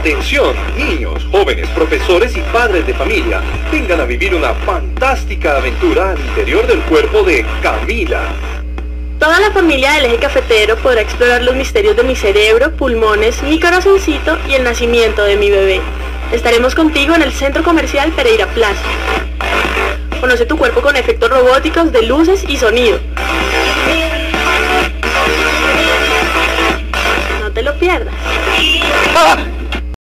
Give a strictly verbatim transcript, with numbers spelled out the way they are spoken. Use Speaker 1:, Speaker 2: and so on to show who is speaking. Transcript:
Speaker 1: Atención, niños, jóvenes, profesores y padres de familia. Vengan a vivir una fantástica aventura al interior del cuerpo de Camila.
Speaker 2: Toda la familia del Eje Cafetero podrá explorar los misterios de mi cerebro, pulmones, mi corazoncito y el nacimiento de mi bebé. Estaremos contigo en el Centro Comercial Pereira Plaza. Conoce tu cuerpo con efectos robóticos de luces y sonido. No te lo pierdas.
Speaker 1: ¡Ah!